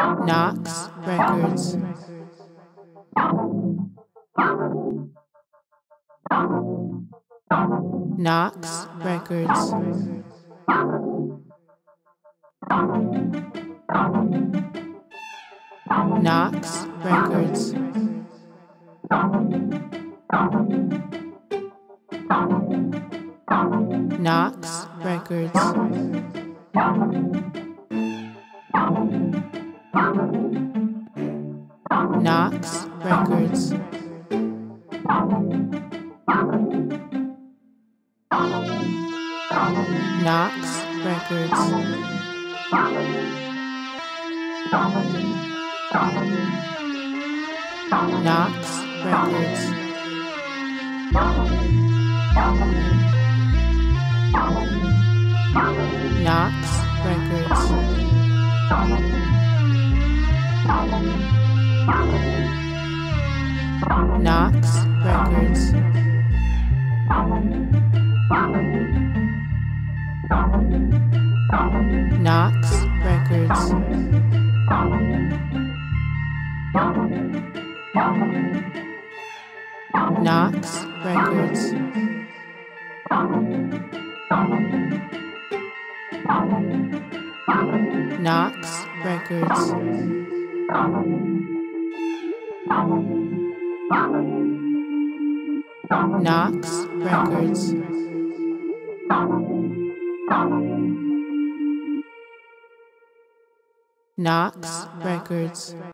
Knox Records. Knox Records. Knox Records. Knox Records. Knox Records. Knox Records. Knox Records. Knox Records. Knox Records. Knox Records. Knox Records. Knox Records. Knox Records. Knox Records.